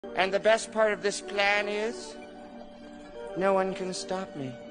And the best part of this plan is, no one can stop me.